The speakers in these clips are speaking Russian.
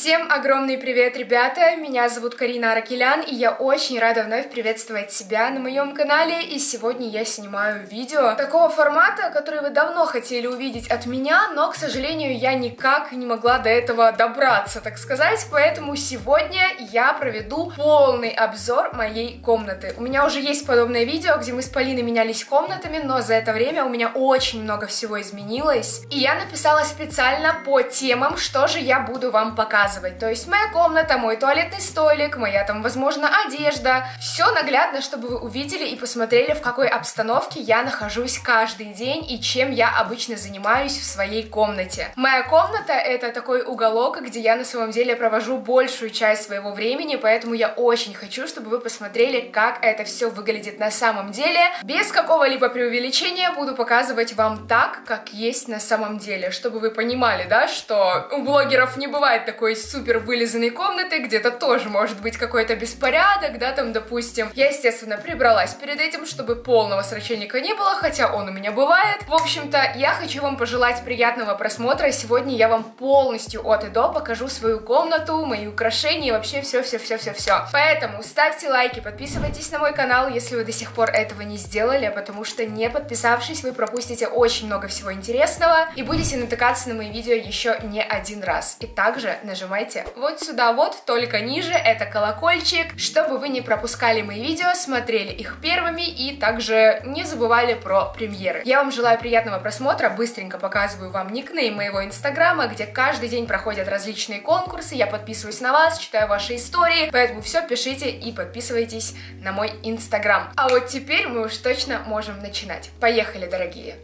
Всем огромный привет, ребята! Меня зовут Карина Аракелян, и я очень рада вновь приветствовать себя на моем канале. И сегодня я снимаю видео такого формата, который вы давно хотели увидеть от меня, но, к сожалению, я никак не могла до этого добраться, так сказать. Поэтому сегодня я проведу полный обзор моей комнаты. У меня уже есть подобное видео, где мы с Полиной менялись комнатами, но за это время у меня очень много всего изменилось. И я написала специально по темам, что же я буду вам показывать. То есть моя комната, мой туалетный столик, моя там, возможно, одежда. Все наглядно, чтобы вы увидели и посмотрели, в какой обстановке я нахожусь каждый день и чем я обычно занимаюсь в своей комнате. Моя комната — это такой уголок, где я на самом деле провожу большую часть своего времени, поэтому я очень хочу, чтобы вы посмотрели, как это все выглядит на самом деле. Без какого-либо преувеличения буду показывать вам так, как есть на самом деле, чтобы вы понимали, да, что у блогеров не бывает такой супер вылизанной комнаты, где-то тоже может быть какой-то беспорядок, да, там, допустим. Я, естественно, прибралась перед этим, чтобы полного срачельника не было, хотя он у меня бывает. В общем-то, я хочу вам пожелать приятного просмотра. Сегодня я вам полностью от и до покажу свою комнату, мои украшения и вообще все. Поэтому ставьте лайки, подписывайтесь на мой канал, если вы до сих пор этого не сделали, потому что, не подписавшись, вы пропустите очень много всего интересного и будете натыкаться на мои видео еще не один раз. И также нажимайте вот сюда вот, только ниже, это колокольчик, чтобы вы не пропускали мои видео, смотрели их первыми и также не забывали про премьеры. Я вам желаю приятного просмотра, быстренько показываю вам никнейм моего инстаграма, где каждый день проходят различные конкурсы, я подписываюсь на вас, читаю ваши истории, поэтому все пишите и подписывайтесь на мой инстаграм. А вот теперь мы уж точно можем начинать. Поехали, дорогие!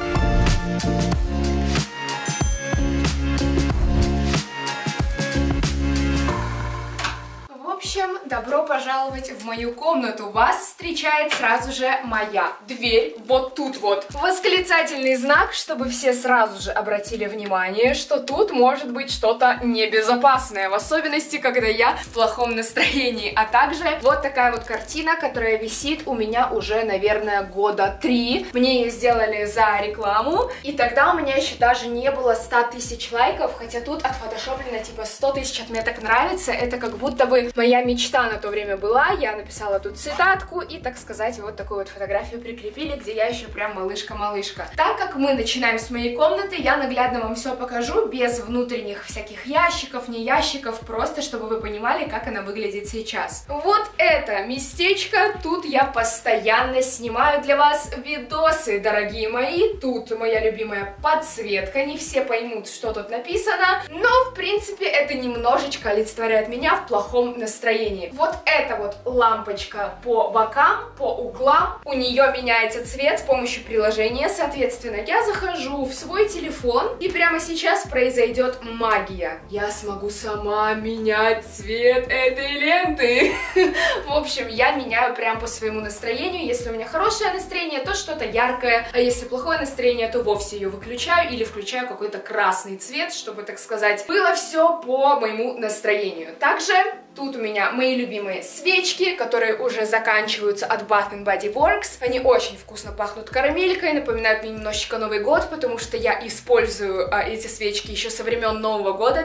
В общем, добро пожаловать в мою комнату. Вас встречает сразу же моя дверь. Вот тут вот восклицательный знак, чтобы все сразу же обратили внимание, что тут может быть что-то небезопасное, в особенности, когда я в плохом настроении. А также вот такая вот картина, которая висит у меня уже, наверное, года 3. Мне ее сделали за рекламу, и тогда у меня еще даже не было 100 тысяч лайков, хотя тут отфотошоплено типа 100 тысяч отметок нравится. Это как будто бы моя мечта на то время была. Я написала тут цитатку и, так сказать, вот такую вот фотографию прикрепили, где я еще прям малышка-малышка. Так как мы начинаем с моей комнаты, я наглядно вам все покажу, без внутренних всяких ящиков, не ящиков, просто чтобы вы понимали, как она выглядит сейчас. Вот это местечко, тут я постоянно снимаю для вас видосы, дорогие мои. Тут моя любимая подсветка, не все поймут, что тут написано, но, в принципе, это немножечко олицетворяет меня в плохом настроении. Вот эта вот лампочка по бокам, по углам, у нее меняется цвет с помощью приложения, соответственно, я захожу в свой телефон, и прямо сейчас произойдет магия. Я смогу сама менять цвет этой ленты. В общем, я меняю прям по своему настроению. Если у меня хорошее настроение, то что-то яркое, а если плохое настроение, то вовсе ее выключаю или включаю какой-то красный цвет, чтобы, так сказать, было все по моему настроению. Также тут у меня мои любимые свечки, которые уже заканчиваются от Bath & Body Works. Они очень вкусно пахнут карамелькой, напоминают мне немножечко Новый год, потому что я использую эти свечки еще со времен Нового года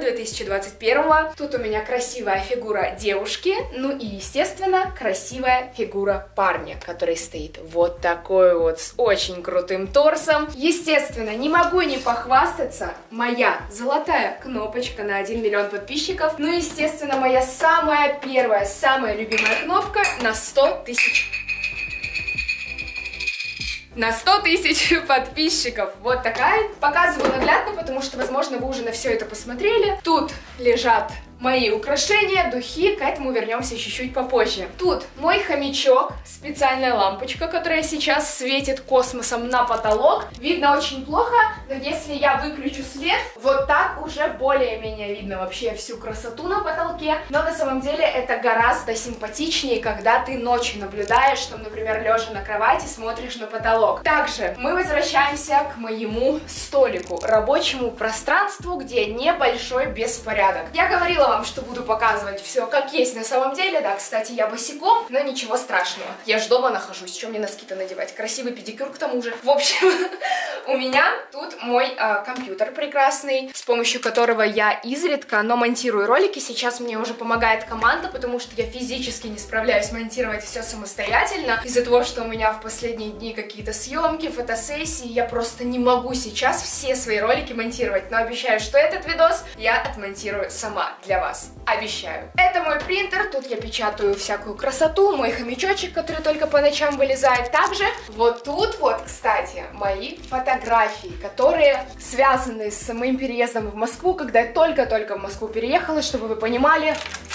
2021. Тут у меня красивая фигура девушки, ну и, естественно, красивая фигура парня, который стоит вот такой вот с очень крутым торсом. Естественно, не могу не похвастаться, моя золотая кнопочка на 1 миллион подписчиков. Ну, естественно, моя самая первая, самая любимая кнопка на 100 тысяч. На 100 тысяч подписчиков. Вот такая. Показываю наглядно, потому что, возможно, вы уже на все это посмотрели. Тут лежат мои украшения, духи, к этому вернемся чуть-чуть попозже. Тут мой хомячок, специальная лампочка, которая сейчас светит космосом на потолок. Видно очень плохо, но если я выключу свет, вот так уже более-менее видно вообще всю красоту на потолке. Но на самом деле это гораздо симпатичнее, когда ты ночью наблюдаешь, что, например, лежа на кровати, смотришь на потолок. Также мы возвращаемся к моему столику, рабочему пространству, где небольшой беспорядок. Я говорила говорила вам, что буду показывать все как есть на самом деле. Да, кстати, я босиком, но ничего страшного. Я же дома нахожусь, чем мне носки-то надевать? Красивый педикюр к тому же. В общем, у меня тут мой компьютер прекрасный, с помощью которого я изредка, но монтирую ролики. Сейчас мне уже помогает команда, потому что я физически не справляюсь монтировать все самостоятельно. Из-за того, что у меня в последние дни какие-то съемки, фотосессии, я просто не могу сейчас все свои ролики монтировать. Но обещаю, что этот видос я отмонтирую сама для вас. Обещаю. Это мой принтер, тут я печатаю всякую красоту, мой хомячочек, который только по ночам вылезает. Также вот тут вот, кстати, мои фотографии, которые связаны с моим переездом в Москву, когда я только-только в Москву переехала, чтобы вы понимали.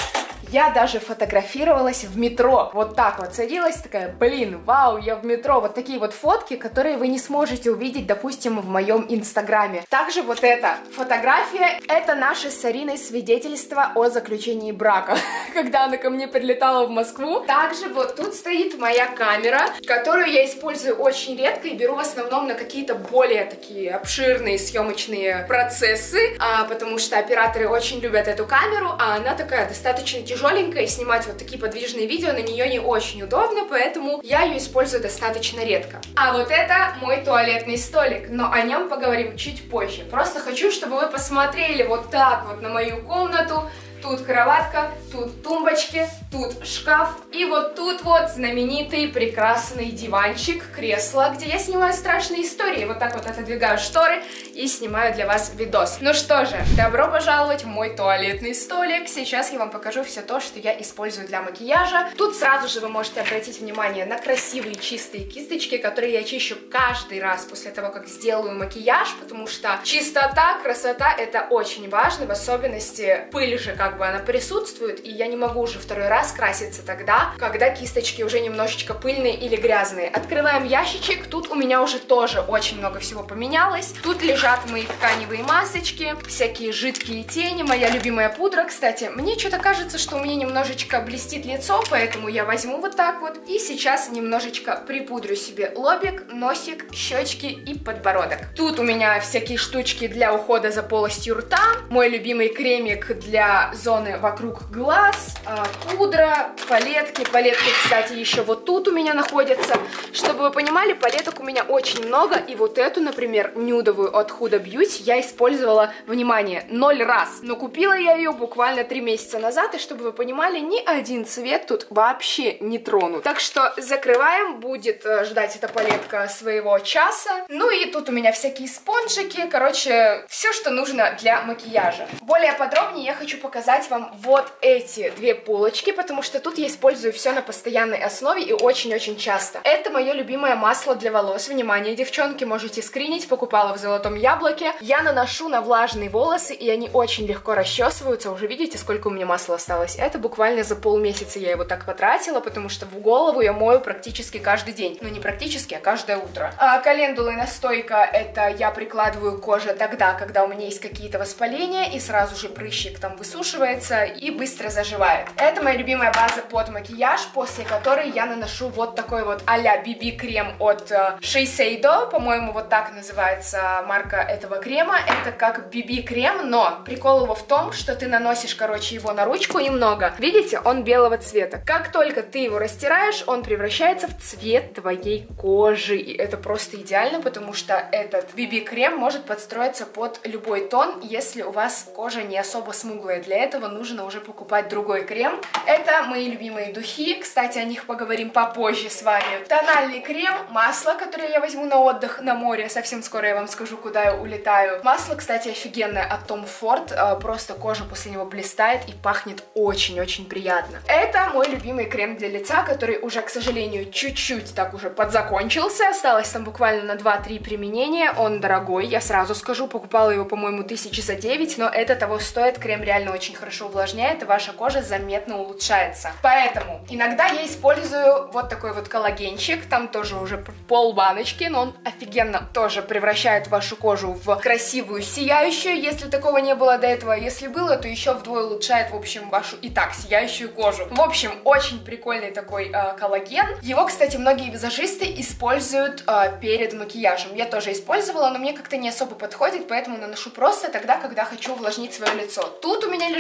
Я даже фотографировалась в метро. Вот так вот садилась, такая, блин, вау, я в метро. Вот такие вот фотки, которые вы не сможете увидеть, допустим, в моем инстаграме. Также вот эта фотография, это наше с Ариной свидетельство о заключении брака, когда она ко мне прилетала в Москву. Также вот тут стоит моя камера, которую я использую очень редко и беру в основном на какие-то более такие обширные съемочные процессы, потому что операторы очень любят эту камеру, а она такая достаточно тяжелая, и снимать вот такие подвижные видео на нее не очень удобно, поэтому я ее использую достаточно редко. А вот это мой туалетный столик, но о нем поговорим чуть позже. Просто хочу, чтобы вы посмотрели вот так вот на мою комнату. Тут кроватка, тут тумбочки, тут шкаф, и вот тут вот знаменитый прекрасный диванчик, кресло, где я снимаю страшные истории. Вот так вот отодвигаю шторы и снимаю для вас видос. Ну что же, добро пожаловать в мой туалетный столик. Сейчас я вам покажу все то, что я использую для макияжа. Тут сразу же вы можете обратить внимание на красивые чистые кисточки, которые я чищу каждый раз после того, как сделаю макияж, потому что чистота, красота — это очень важно, в особенности пыль же как бы она присутствует, и я не могу уже второй раз краситься тогда, когда кисточки уже немножечко пыльные или грязные. Открываем ящичек, тут у меня уже тоже очень много всего поменялось. Тут лежат мои тканевые масочки, всякие жидкие тени, моя любимая пудра. Кстати, мне что-то кажется, что у меня немножечко блестит лицо, поэтому я возьму вот так вот и сейчас немножечко припудрю себе лобик, носик, щечки и подбородок. Тут у меня всякие штучки для ухода за полостью рта, мой любимый кремик для зоны вокруг глаз, пудра, палетки. Палетки, кстати, еще вот тут у меня находятся. Чтобы вы понимали, палеток у меня очень много, и вот эту, например, нюдовую от Huda Beauty я использовала, внимание, 0 раз. Но купила я ее буквально 3 месяца назад, и чтобы вы понимали, ни один цвет тут вообще не тронут. Так что закрываем, будет ждать эта палетка своего часа. Ну и тут у меня всякие спонжики, короче, все, что нужно для макияжа. Более подробнее я хочу показать вам вот эти две полочки, потому что тут я использую все на постоянной основе и очень-очень часто. Это мое любимое масло для волос. Внимание, девчонки, можете скринить, покупала в Золотом Яблоке. Я наношу на влажные волосы, и они очень легко расчесываются. Уже видите, сколько у меня масла осталось? Это буквально за полмесяца я его так потратила, потому что в голову я мою практически каждый день. Ну, не практически, а каждое утро. Календула и настойка, это я прикладываю к коже тогда, когда у меня есть какие-то воспаления, и сразу же прыщик там высушивается и быстро заживает. Это моя любимая база под макияж, после которой я наношу вот такой вот а-ля BB-крем от Shiseido, по-моему, вот так называется марка этого крема. Это как BB-крем, но прикол его в том, что ты наносишь, короче, его на ручку немного. Видите, он белого цвета. Как только ты его растираешь, он превращается в цвет твоей кожи, и это просто идеально, потому что этот BB-крем может подстроиться под любой тон, если у вас кожа не особо смуглая. Для этого нужно уже покупать другой крем. Это мои любимые духи, кстати, о них поговорим попозже с вами. Тональный крем, масло, которое я возьму на отдых на море, совсем скоро я вам скажу, куда я улетаю. Масло, кстати, офигенное от Tom Ford, просто кожа после него блистает и пахнет очень-очень приятно. Это мой любимый крем для лица, который уже, к сожалению, чуть-чуть так уже подзакончился, осталось там буквально на 2-3 применения, он дорогой, я сразу скажу, покупала его, по-моему, 1000 за 9, но это того стоит, крем реально очень хорошо увлажняет, и ваша кожа заметно улучшается. Поэтому иногда я использую вот такой вот коллагенчик, там тоже уже пол баночки, но он офигенно тоже превращает вашу кожу в красивую, сияющую, если такого не было до этого, если было, то еще вдвое улучшает, в общем, вашу и так сияющую кожу. В общем, очень прикольный такой коллаген. Его, кстати, многие визажисты используют перед макияжем. Я тоже использовала, но мне как-то не особо подходит, поэтому наношу просто тогда, когда хочу увлажнить свое лицо. Тут у меня лежит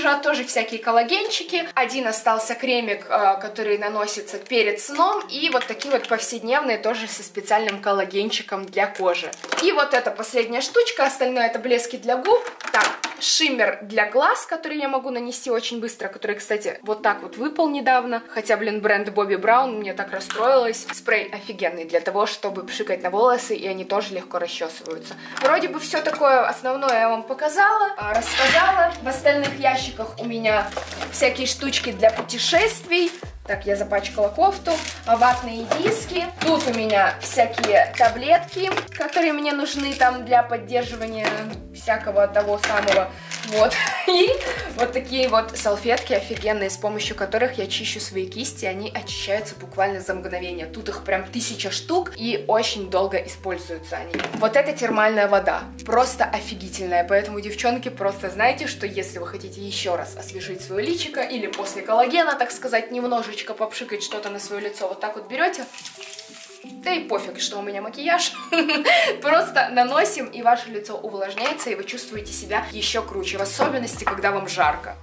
лежат тоже всякие коллагенчики. Один остался кремик, который наносится перед сном. И вот такие вот повседневные, тоже со специальным коллагенчиком для кожи. И вот эта последняя штучка, остальное это блески для губ. Так, шиммер для глаз, который я могу нанести очень быстро, который, кстати, вот так вот выпал недавно. Хотя, блин, бренд Bobbi Brown, мне так расстроилась. Спрей офигенный для того, чтобы пшикать на волосы, и они тоже легко расчесываются. Вроде бы все такое основное я вам показала, рассказала. В остальных ящиках у меня всякие штучки для путешествий. Так, я запачкала кофту, ватные диски. Тут у меня всякие таблетки, которые мне нужны там для поддерживания всякого того самого. Вот. И вот такие вот салфетки офигенные, с помощью которых я чищу свои кисти. Они очищаются буквально за мгновение. Тут их прям 1000 штук, и очень долго используются они. Вот это термальная вода. Просто офигительная. Поэтому, девчонки, просто знайте, что если вы хотите еще раз освежить свое личико, или после коллагена, так сказать, немножечко попшикать что-то на свое лицо, вот так вот берете. Да и пофиг, что у меня макияж. Просто наносим, и ваше лицо увлажняется, и вы чувствуете себя еще круче. В особенности, когда вам жарко.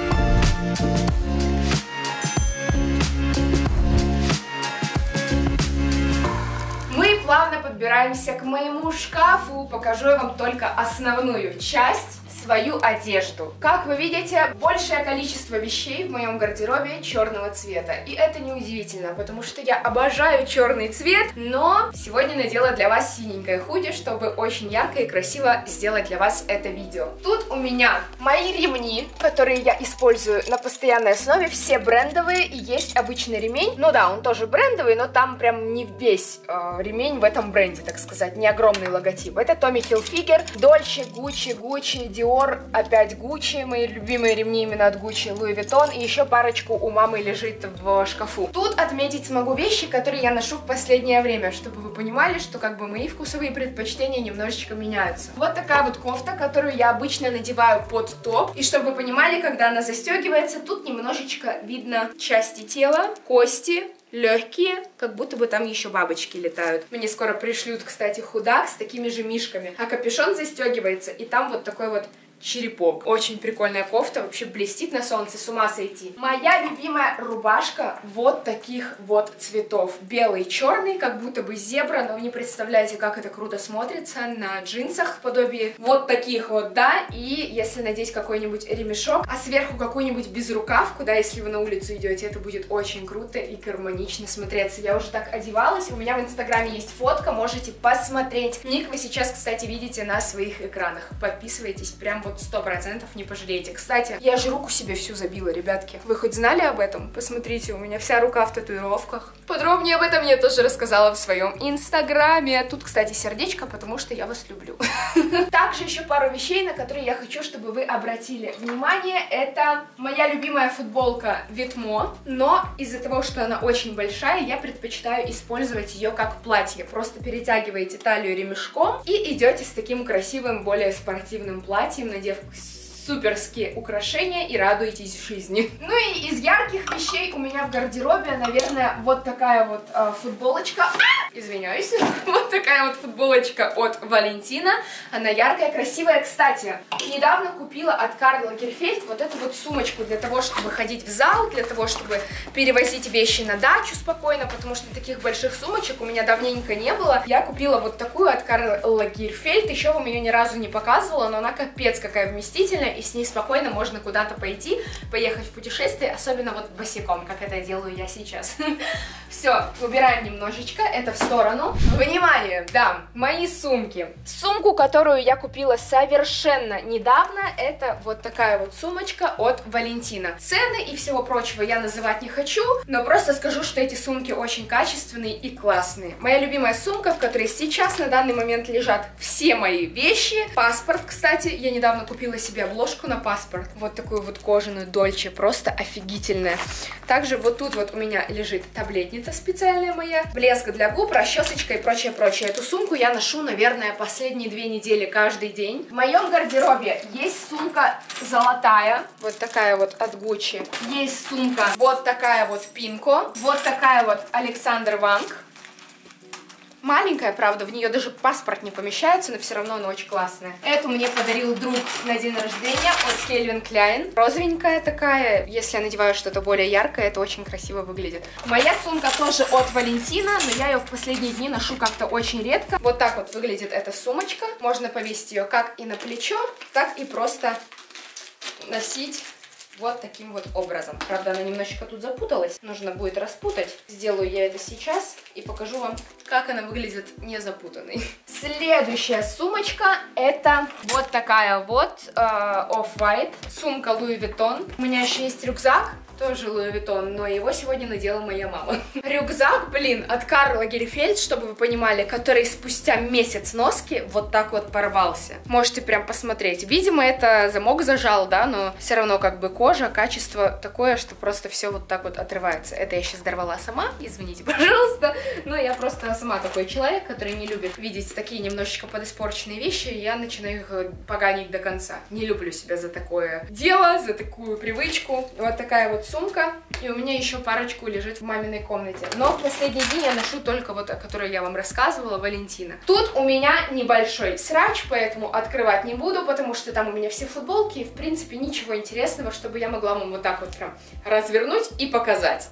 Мы плавно подбираемся к моему шкафу. Покажу я вам только основную часть. Свою одежду. Как вы видите, большее количество вещей в моем гардеробе черного цвета. И это неудивительно, потому что я обожаю черный цвет, но сегодня надела для вас синенькое худи, чтобы очень ярко и красиво сделать для вас это видео. Тут у меня мои ремни, которые я использую на постоянной основе, все брендовые, и есть обычный ремень. Ну да, он тоже брендовый, но там прям не весь ремень в этом бренде, так сказать, не огромный логотип. Это Tommy Hilfiger, Dolce, Gucci, Dior, опять Gucci, мои любимые ремни именно от Gucci, Louis Vuitton, и еще парочку у мамы лежит в шкафу. Тут отметить смогу вещи, которые я ношу в последнее время, чтобы вы понимали, что как бы мои вкусовые предпочтения немножечко меняются. Вот такая вот кофта, которую я обычно надеваю под топ, и чтобы вы понимали, когда она застегивается, тут немножечко видно части тела, кости, легкие, как будто бы там еще бабочки летают. Мне скоро пришлют, кстати, худак с такими же мишками. А капюшон застегивается, и там вот такой вот черепок. Очень прикольная кофта, вообще блестит на солнце, с ума сойти. Моя любимая рубашка вот таких вот цветов. Белый, черный, как будто бы зебра, но вы не представляете, как это круто смотрится на джинсах, подобие вот таких вот, да, и если надеть какой-нибудь ремешок, а сверху какую-нибудь безрукавку, да, если вы на улицу идете, это будет очень круто и гармонично смотреться. Я уже так одевалась, у меня в инстаграме есть фотка, можете посмотреть. Ник вы сейчас, кстати, видите на своих экранах. Подписывайтесь, прям вот 100% не пожалеете. Кстати, я же руку себе всю забила, ребятки. Вы хоть знали об этом? Посмотрите, у меня вся рука в татуировках. Подробнее об этом я тоже рассказала в своем инстаграме. Тут, кстати, сердечко, потому что я вас люблю. Также еще пару вещей, на которые я хочу, чтобы вы обратили внимание. Это моя любимая футболка Vetements, но из-за того, что она очень большая, я предпочитаю использовать ее как платье. Просто перетягиваете талию ремешком и идете с таким красивым, более спортивным платьем, надев суперские украшения и радуетесь жизни. Ну и из ярких вещей у меня в гардеробе, наверное, вот такая вот футболочка. Извиняюсь. Вот такая вот футболочка от Валентина. Она яркая, красивая. Кстати, недавно купила от Карл Лагерфельд вот эту вот сумочку для того, чтобы ходить в зал, для того, чтобы перевозить вещи на дачу спокойно, потому что таких больших сумочек у меня давненько не было. Я купила вот такую от Карл Лагерфельд. Еще вам ее ни разу не показывала, но она капец какая вместительная, и с ней спокойно можно куда-то пойти, поехать в путешествие, особенно вот босиком, как это делаю я сейчас. Все, убираем немножечко это в сторону. Внимание, да, мои сумки. Сумку, которую я купила совершенно недавно, это вот такая вот сумочка от Валентина. Цены и всего прочего я называть не хочу, но просто скажу, что эти сумки очень качественные и классные. Моя любимая сумка, в которой сейчас на данный момент лежат все мои вещи. Паспорт, кстати, я недавно купила себе обложку на паспорт. Вот такую вот кожаную Dolce, просто офигительная. Также вот тут вот у меня лежит таблетница специальная моя, блеск для губ, расчесочка и прочее. Эту сумку я ношу, наверное, последние 2 недели каждый день. В моем гардеробе есть сумка золотая, вот такая вот от Gucci. Есть сумка вот такая вот Pinko, вот такая вот Alexander Wang. Маленькая, правда, в нее даже паспорт не помещается, но все равно она очень классная. Эту мне подарил друг на день рождения от Calvin Klein. Розовенькая такая. Если я надеваю что-то более яркое, это очень красиво выглядит. Моя сумка тоже от Валентина, но я ее в последние дни ношу как-то очень редко. Вот так вот выглядит эта сумочка. Можно повесить ее как и на плечо, так и просто носить вот таким вот образом. Правда, она немножечко тут запуталась. Нужно будет распутать. Сделаю я это сейчас и покажу вам, как она выглядит не запутанной. Следующая сумочка это вот такая вот Off-White. Сумка Louis Vuitton. У меня еще есть рюкзак. Тоже Louis Vuitton, но его сегодня надела моя мама. Рюкзак, блин, от Карл Лагерфельд, чтобы вы понимали, который спустя месяц носки вот так вот порвался. Можете прям посмотреть. Видимо, это замок зажал, да, но все равно как бы кожа, качество такое, что просто все вот так вот отрывается. Это я сейчас дорвала сама, извините, пожалуйста, но я просто сама такой человек, который не любит видеть такие немножечко подиспорченные вещи, и я начинаю их поганить до конца. Не люблю себя за такое дело, за такую привычку. Вот такая вот сумка, и у меня еще парочку лежит в маминой комнате. Но в последний день я ношу только вот, о которой я вам рассказывала, Валентина. Тут у меня небольшой срач, поэтому открывать не буду, потому что там у меня все футболки, и в принципе ничего интересного, чтобы я могла вам вот так вот прям развернуть и показать.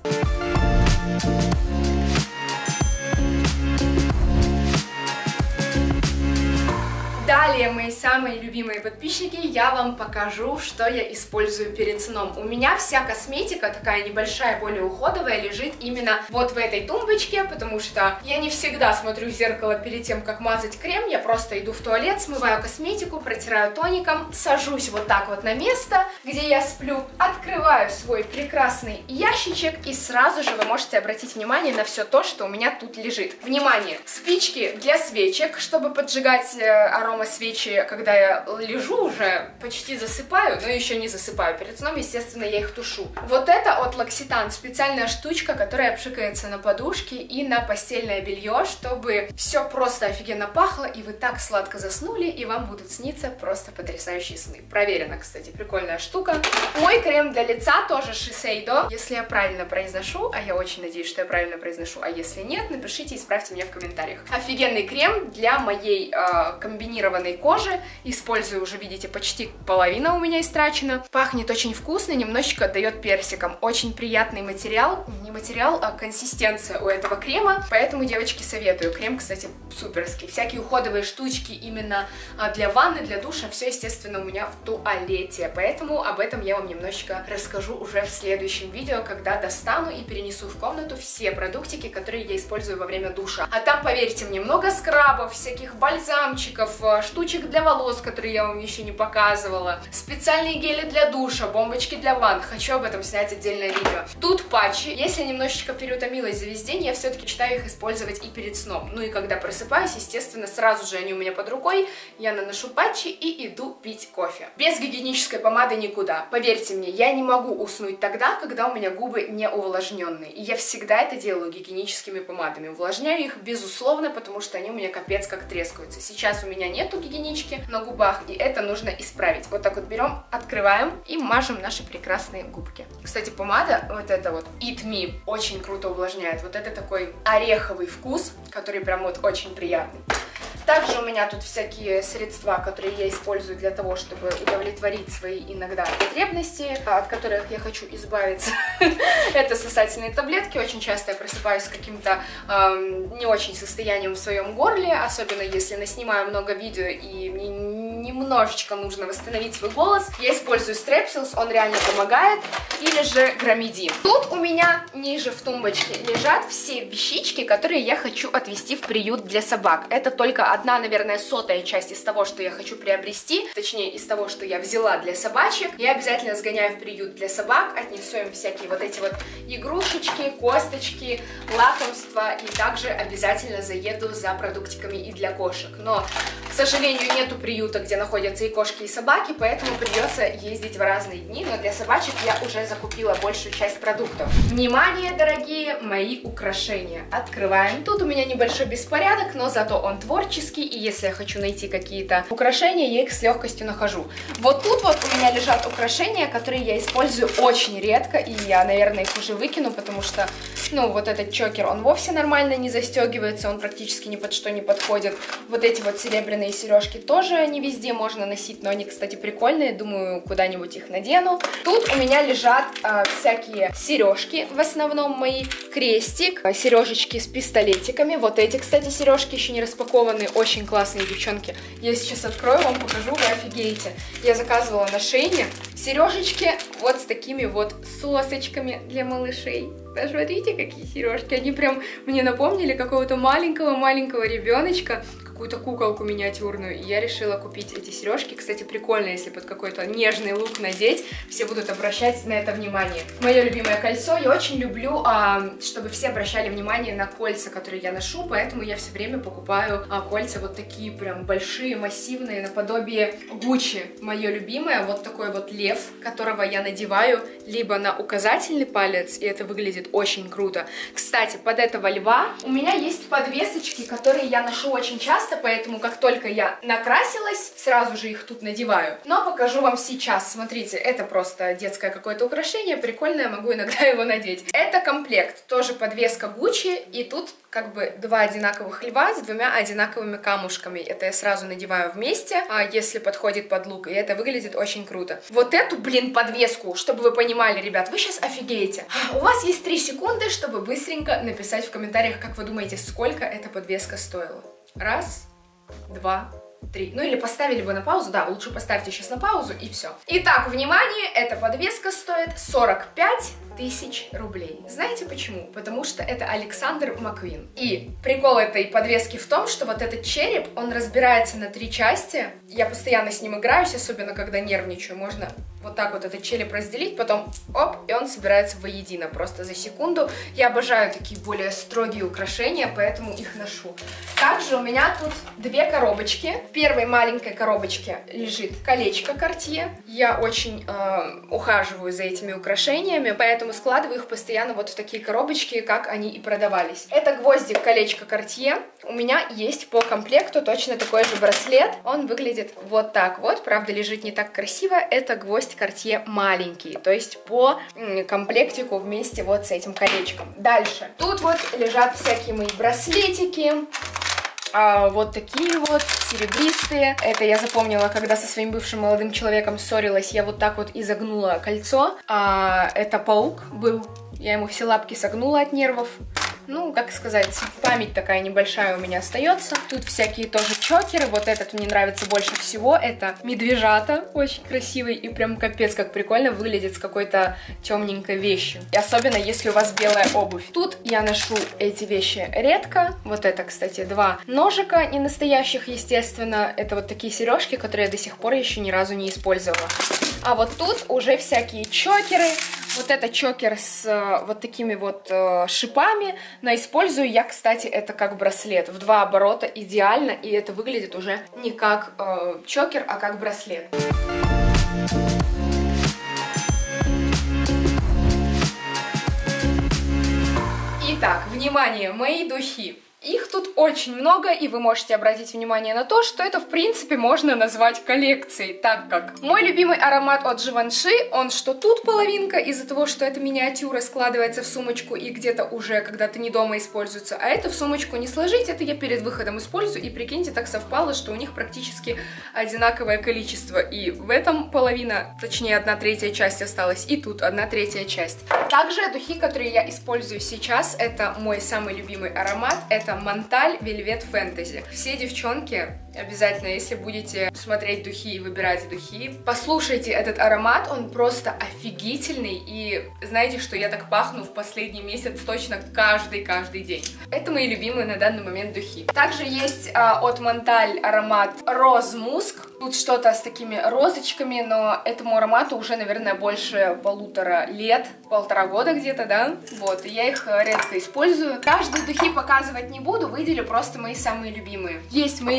Далее, мои самые любимые подписчики, я вам покажу, что я использую перед сном. У меня вся косметика, такая небольшая, более уходовая, лежит именно вот в этой тумбочке, потому что я не всегда смотрю в зеркало перед тем, как мазать крем, я просто иду в туалет, смываю косметику, протираю тоником, сажусь вот так вот на место, где я сплю, открываю свой прекрасный ящичек, и сразу же вы можете обратить внимание на все то, что у меня тут лежит. Внимание! Спички для свечек, чтобы поджигать аромат свечи, когда я лежу уже, почти засыпаю, но еще не засыпаю. Перед сном, естественно, я их тушу. Вот это от L'Occitane, специальная штучка, которая пшикается на подушки и на постельное белье, чтобы все просто офигенно пахло, и вы так сладко заснули, и вам будут сниться просто потрясающие сны. Проверено, кстати, прикольная штука. Мой крем для лица тоже Shiseido, если я правильно произношу, а я очень надеюсь, что я правильно произношу, а если нет, напишите и исправьте меня в комментариях. Офигенный крем для моей комбинированной кожи. Использую уже, видите, почти половина у меня истрачена. Пахнет очень вкусно, немножечко отдает персиком. Очень приятный материал, не материал, а консистенция у этого крема, поэтому, девочки, советую. Крем, кстати, суперский. Всякие уходовые штучки именно для ванны, для душа, все, естественно, у меня в туалете, поэтому об этом я вам немножечко расскажу уже в следующем видео, когда достану и перенесу в комнату все продуктики, которые я использую во время душа. А там, поверьте мне, много скрабов, всяких бальзамчиков, штучек для волос, которые я вам еще не показывала, специальные гели для душа, бомбочки для ванн. Хочу об этом снять отдельное видео. Тут патчи. Если немножечко переутомилась за весь день, я все-таки считаю их использовать и перед сном. Ну и когда просыпаюсь, естественно, сразу же они у меня под рукой, я наношу патчи и иду пить кофе. Без гигиенической помады никуда. Поверьте мне, я не могу уснуть тогда, когда у меня губы не увлажненные. И я всегда это делаю гигиеническими помадами. Увлажняю их, безусловно, потому что они у меня капец как трескаются. Сейчас у меня нету гигиенички на губах, и это нужно исправить. Вот так вот берем, открываем и мажем наши прекрасные губки. Кстати, помада, вот эта вот Eat Me, очень круто увлажняет. Вот это такой ореховый вкус, который прям вот очень приятный. Также у меня тут всякие средства, которые я использую для того, чтобы удовлетворить свои иногда потребности, от которых я хочу избавиться. Это сосательные таблетки. Очень часто я просыпаюсь с каким-то не очень состоянием в своем горле, особенно если наснимаю много видео и мне немножечко нужно восстановить свой голос. Я использую Strepsils, он реально помогает, или же Громедин. Тут у меня ниже в тумбочке лежат все вещички, которые я хочу отвезти в приют для собак. Это только одна, наверное, 100-я часть из того, что я хочу приобрести, точнее, из того, что я взяла для собачек. Я обязательно сгоняю в приют для собак, отнесу им всякие вот эти вот игрушечки, косточки, лакомства, и также обязательно заеду за продуктиками и для кошек. Но, к сожалению, нету приюта, где находятся и кошки, и собаки, поэтому придется ездить в разные дни, но для собачек я уже закупила большую часть продуктов. Внимание, дорогие мои украшения. Открываем. Тут у меня небольшой беспорядок, но зато он творческий, и если я хочу найти какие-то украшения, я их с легкостью нахожу. Вот тут вот у меня лежат украшения, которые я использую очень редко, и я, наверное, их уже выкину, потому что, ну, вот этот чокер, он вовсе нормально не застегивается, он практически ни под что не подходит. Вот эти вот серебряные сережки тоже не везде можно носить, но они, кстати, прикольные, думаю, куда-нибудь их надену. Тут у меня лежат всякие сережки, в основном мои, крестик, сережечки с пистолетиками. Вот эти, кстати, сережки еще не распакованные, очень классные, девчонки. Я сейчас открою, вам покажу, вы офигеете. Я заказывала на Шейне сережечки вот с такими вот сосочками для малышей. Посмотрите, какие сережки. Они прям мне напомнили какого-то маленького ребеночка, какую-то куколку миниатюрную. И я решила купить эти сережки. Кстати, прикольно, если под какой-то нежный лук надеть, все будут обращать на это внимание. Мое любимое кольцо. Я очень люблю, чтобы все обращали внимание на кольца, которые я ношу, поэтому я все время покупаю кольца вот такие прям большие, массивные, наподобие Гуччи. Мое любимое, вот такой вот лев, которого я надеваю либо на указательный палец, и это выглядит очень круто. Кстати, под этого льва у меня есть подвесочки, которые я ношу очень часто, поэтому как только я накрасилась, сразу же их тут надеваю. Но покажу вам сейчас. Смотрите, это просто детское какое-то украшение, прикольное, могу иногда его надеть. Это комплект, тоже подвеска Гуччи, и тут как бы два одинаковых льва с двумя одинаковыми камушками. Это я сразу надеваю вместе, если подходит под лук, и это выглядит очень круто. Вот эту, блин, подвеску, чтобы вы понимали, ребят, вы сейчас офигеете. У вас есть 3 секунды, чтобы быстренько написать в комментариях, как вы думаете, сколько эта подвеска стоила. 1, 2, 3. Ну или поставили бы на паузу, да, лучше поставьте сейчас на паузу и все. Итак, внимание, эта подвеска стоит 45 тысяч рублей. Знаете почему? Потому что это Александр Маквин. И прикол этой подвески в том, что вот этот череп, он разбирается на 3 части. Я постоянно с ним играюсь, особенно когда нервничаю. Можно вот так вот этот череп разделить, потом оп, и он собирается воедино просто за секунду. Я обожаю такие более строгие украшения, поэтому их ношу. Также у меня тут 2 коробочки. В первой маленькой коробочке лежит колечко Cartier. Я очень ухаживаю за этими украшениями, поэтому складываю их постоянно вот в такие коробочки, как они и продавались. Это гвоздик колечко Cartier. У меня есть по комплекту точно такой же браслет. Он выглядит вот так вот, правда лежит не так красиво. Это гвоздь Cartier маленький, то есть по комплектику вместе вот с этим колечком. Дальше. Тут вот лежат всякие мои браслетики. Вот такие вот, серебристые. Это я запомнила, когда со своим бывшим молодым человеком ссорилась. Я вот так вот изогнула кольцо. Это паук был. Я ему все лапки согнула от нервов. Ну, как сказать, память такая небольшая у меня остается. Тут всякие тоже чокеры. Вот этот мне нравится больше всего. Это медвежата. Очень красивый и прям капец как прикольно выглядит с какой-то темненькой вещью. И особенно, если у вас белая обувь. Тут я ношу эти вещи редко. Вот это, кстати, 2 ножика, не настоящих, естественно. Это вот такие сережки, которые я до сих пор еще ни разу не использовала. А вот тут уже всякие чокеры. Вот это чокер с вот такими вот шипами, но использую я, кстати, это как браслет. В 2 оборота идеально, и это выглядит уже не как чокер, а как браслет. Итак, внимание, мои духи. Их тут очень много, и вы можете обратить внимание на то, что это, в принципе, можно назвать коллекцией, так как мой любимый аромат от Givenchy, он что тут половинка, из-за того, что эта миниатюра складывается в сумочку и где-то уже когда-то не дома используется, а это в сумочку не сложить, это я перед выходом использую, и прикиньте, так совпало, что у них практически одинаковое количество, и в этом половина, точнее 1/3 часть осталась, и тут 1/3 часть. Также духи, которые я использую сейчас, это мой самый любимый аромат, это Монталь Velvet Fantasy. Все девчонки, обязательно, если будете смотреть духи и выбирать духи, послушайте этот аромат, он просто офигительный, и знаете, что я так пахну в последний месяц точно каждый день. Это мои любимые на данный момент духи. Также есть от Монталь аромат Rose Musk. Тут что-то с такими розочками, но этому аромату уже, наверное, больше 1,5 лет, 1,5 года где-то, да? Вот, и я их редко использую. Каждые духи показывать не буду, выделю просто мои самые любимые. Есть мои любимые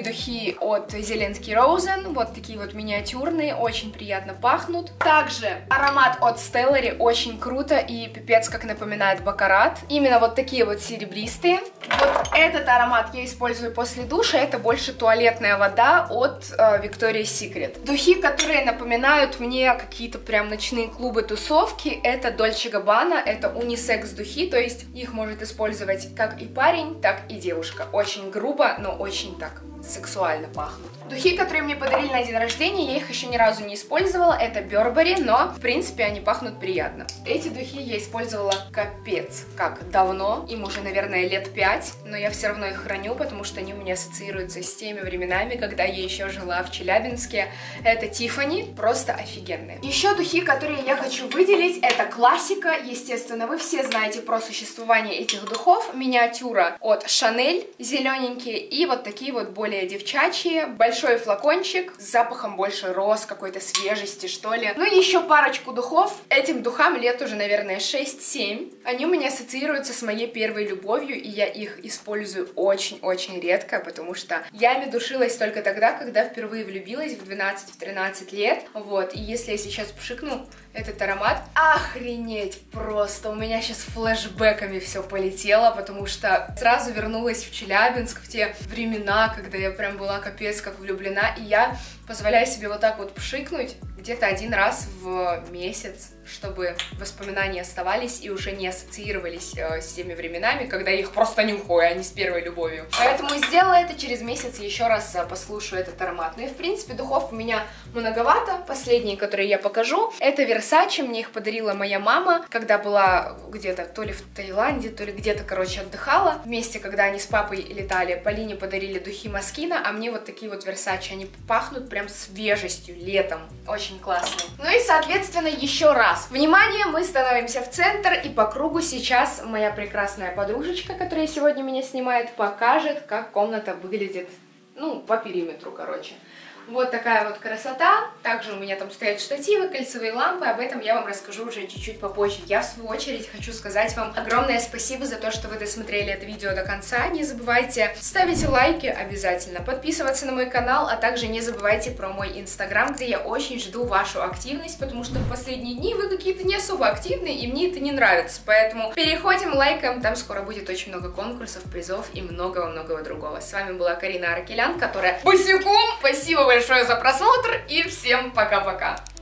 духи от Зеленский Розен, вот такие вот миниатюрные, очень приятно пахнут. Также аромат от Stellary очень круто и пипец как напоминает баккарат. Именно вот такие вот серебристые. Вот этот аромат я использую после душа, это больше туалетная вода от Victoria's Secret. Духи, которые напоминают мне какие-то прям ночные клубы, тусовки, это Dolce Gabbana, это унисекс духи, то есть их может использовать как и парень, так и девушка. Очень грубо, но очень так сексуально пахнут. Духи, которые мне подарили на день рождения, я их еще ни разу не использовала, это Burberry, но в принципе они пахнут приятно. Эти духи я использовала капец как давно, им уже, наверное, лет 5, но я все равно их храню, потому что они у меня ассоциируются с теми временами, когда я еще жила в Челябинске. Это Tiffany, просто офигенные. Еще духи, которые я хочу выделить, это классика, естественно, вы все знаете про существование этих духов. Миниатюра от Chanel, зелененькие, и вот такие вот более девчачьи, большой флакончик с запахом больше роз, какой-то свежести, что ли. Ну и еще парочку духов. Этим духам лет уже, наверное, 6-7. Они у меня ассоциируются с моей первой любовью, и я их использую очень-очень редко, потому что я ими душилась только тогда, когда впервые влюбилась в 12-13 лет. Вот, и если я сейчас пшикну этот аромат, охренеть просто! У меня сейчас флешбэками все полетело, потому что сразу вернулась в Челябинск, в те времена, когда я прям была капец как влюблена, и я позволяю себе вот так вот пшикнуть где-то один раз в месяц, чтобы воспоминания оставались и уже не ассоциировались с теми временами, когда я их просто нюхаю, а не с первой любовью. Поэтому сделала это, через месяц еще раз послушаю этот аромат. Ну и в принципе духов у меня многовато. Последние, которые я покажу, это Versace, мне их подарила моя мама, когда была где-то то ли в Таиланде, то ли где-то, короче, отдыхала. Вместе, когда они с папой летали, Полине подарили духи Moschino, а мне вот такие вот Versace, они пахнут прям свежестью, летом. Очень классные. Ну и, соответственно, еще раз. Внимание, мы становимся в центр, и по кругу сейчас моя прекрасная подружечка, которая сегодня меня снимает, покажет, как комната выглядит, ну, по периметру, короче. Вот такая вот красота. Также у меня там стоят штативы, кольцевые лампы. Об этом я вам расскажу уже чуть-чуть попозже. Я, в свою очередь, хочу сказать вам огромное спасибо за то, что вы досмотрели это видео до конца. Не забывайте ставить лайки обязательно, подписываться на мой канал, а также не забывайте про мой инстаграм, где я очень жду вашу активность, потому что в последние дни вы какие-то не особо активные, и мне это не нравится. Поэтому переходим, лайкаем, там скоро будет очень много конкурсов, призов и многого-многого другого. С вами была Карина Аракелян, которая босиком. Спасибо большое за просмотр и всем пока-пока!